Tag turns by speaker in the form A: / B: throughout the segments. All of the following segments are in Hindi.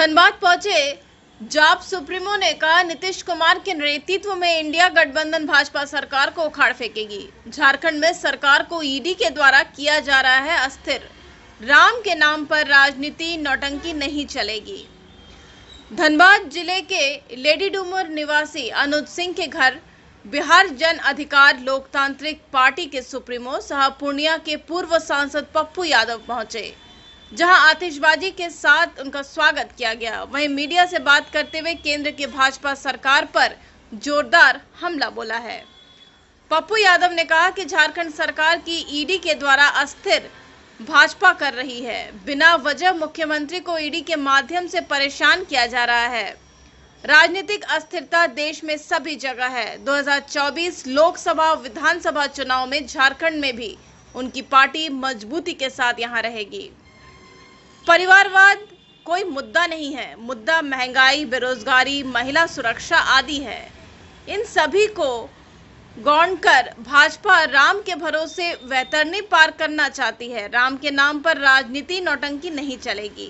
A: धनबाद पहुंचे जाप सुप्रीमो ने कहा, नीतीश कुमार के नेतृत्व में इंडिया गठबंधन भाजपा सरकार को उखाड़ फेंकेगी। झारखंड में सरकार को ईडी के द्वारा किया जा रहा है अस्थिर। राम के नाम पर राजनीति नौटंकी नहीं चलेगी। धनबाद जिले के लेडी डूमर निवासी अनुज सिंह के घर बिहार जन अधिकार लोकतांत्रिक पार्टी के सुप्रीमो साहब पूर्णिया के पूर्व सांसद पप्पू यादव पहुंचे, जहां आतिशबाजी के साथ उनका स्वागत किया गया। वहीं मीडिया से बात करते हुए केंद्र की भाजपा सरकार पर जोरदार हमला बोला है। पप्पू यादव ने कहा कि झारखंड सरकार की ईडी के द्वारा अस्थिर भाजपा कर रही है। बिना वजह मुख्यमंत्री को ईडी के माध्यम से परेशान किया जा रहा है। राजनीतिक अस्थिरता देश में सभी जगह है। 2024 लोकसभा विधानसभा चुनाव में झारखंड में भी उनकी पार्टी मजबूती के साथ यहां रहेगी। परिवारवाद कोई मुद्दा नहीं है, मुद्दा महंगाई, बेरोजगारी, महिला सुरक्षा आदि है। इन सभी को गौण कर भाजपा राम के भरोसे वैतरणी पार करना चाहती है। राम के नाम पर राजनीति नौटंकी नहीं चलेगी।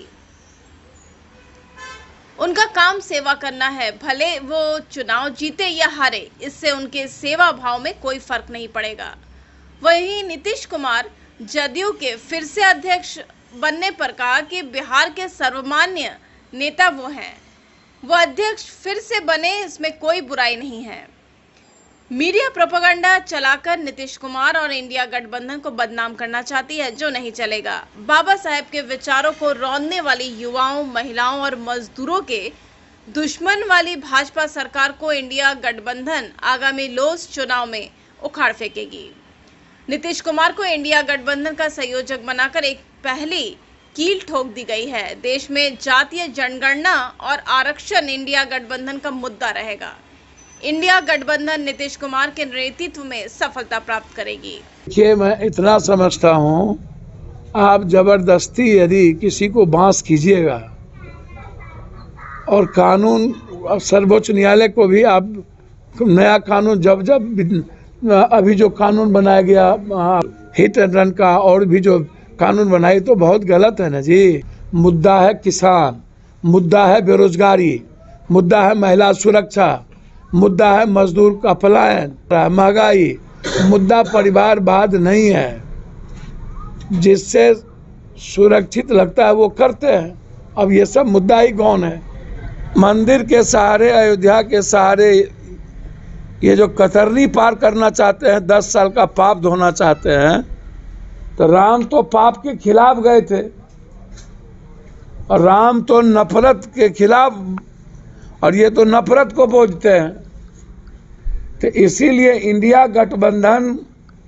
A: उनका काम सेवा करना है, भले वो चुनाव जीते या हारे, इससे उनके सेवा भाव में कोई फर्क नहीं पड़ेगा। वहीं नीतीश कुमार जदयू के फिर से अध्यक्ष बनने पर कहा कि बिहार के सर्वमान्य नेता वो हैं, वो अध्यक्ष फिर से बने, इसमें कोई बुराई नहीं है। मीडिया प्रोपेगेंडा चलाकर नीतीश कुमार और इंडिया गठबंधन को बदनाम करना चाहती है, जो नहीं चलेगा। बाबा साहेब के विचारों को रौंदने वाली युवाओं, महिलाओं और मजदूरों के दुश्मन वाली भाजपा सरकार को इंडिया गठबंधन आगामी लोकसभा चुनाव में उखाड़ फेंकेगी। नीतीश कुमार को इंडिया गठबंधन का संयोजक बनाकर एक पहली कील ठोक दी गई है। देश में जातीय जनगणना और आरक्षण इंडिया गठबंधन का मुद्दा रहेगा। इंडिया गठबंधन नीतीश कुमार के नेतृत्व में सफलता प्राप्त करेगी।
B: देखिए, मैं इतना समझता हूँ, आप जबरदस्ती यदि किसी को बांस कीजिएगा और कानून, सर्वोच्च न्यायालय को भी आप नया कानून जब अभी जो कानून बनाया गया हिट एंड रन का, और भी जो कानून बनाई, तो बहुत गलत है ना जी। मुद्दा है किसान, मुद्दा है बेरोजगारी, मुद्दा है महिला सुरक्षा, मुद्दा है मजदूर का पलायन, महंगाई, मुद्दा परिवारवाद नहीं है। जिससे सुरक्षित लगता है वो करते हैं। अब ये सब मुद्दा ही कौन है? मंदिर के सहारे, अयोध्या के सहारे ये जो कतरनी पार करना चाहते हैं, 10 साल का पाप धोना चाहते हैं, तो राम तो पाप के खिलाफ गए थे और राम तो नफरत के खिलाफ, और ये तो नफरत को बोझते हैं। तो इसीलिए इंडिया गठबंधन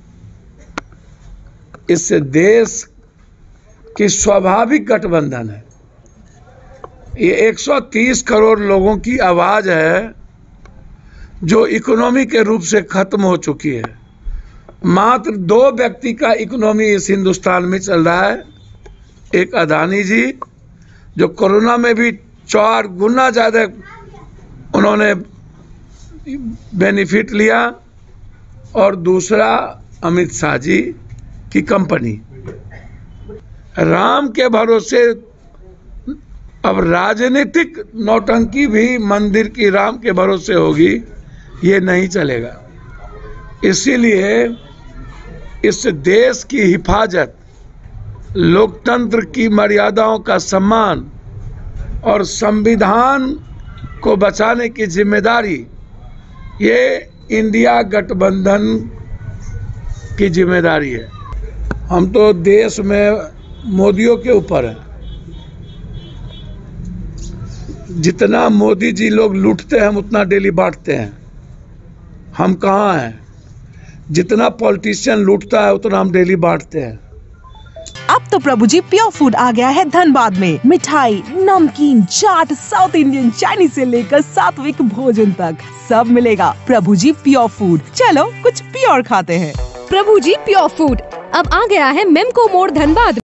B: इस देश की स्वाभाविक गठबंधन है। ये 130 करोड़ लोगों की आवाज है जो इकोनॉमी के रूप से खत्म हो चुकी है। मात्र 2 व्यक्ति का इकोनॉमी इस हिंदुस्तान में चल रहा है। एक अदानी जी, जो कोरोना में भी 4 गुना ज़्यादा उन्होंने बेनिफिट लिया, और दूसरा अमित शाह जी की कंपनी। राम के भरोसे अब राजनीतिक नौटंकी भी मंदिर की राम के भरोसे होगी, ये नहीं चलेगा। इसीलिए इस देश की हिफाजत, लोकतंत्र की मर्यादाओं का सम्मान और संविधान को बचाने की जिम्मेदारी ये इंडिया गठबंधन की जिम्मेदारी है। हम तो देश में मोदियों के ऊपर हैं। जितना मोदी जी लोग लूटते हैं, हम उतना डेली बांटते हैं। हम कहाँ हैं? जितना पॉलिटिशियन लूटता है उतना हम डेली बांटते हैं।
C: अब तो प्रभु जी प्योर फूड आ गया है धनबाद में। मिठाई, नमकीन, चाट, साउथ इंडियन, चाइनीज से लेकर सात्विक भोजन तक सब मिलेगा। प्रभु जी प्योर फूड, चलो कुछ प्योर खाते हैं।
D: प्रभु जी प्योर फूड अब आ गया है मेमको मोड़ धनबाद।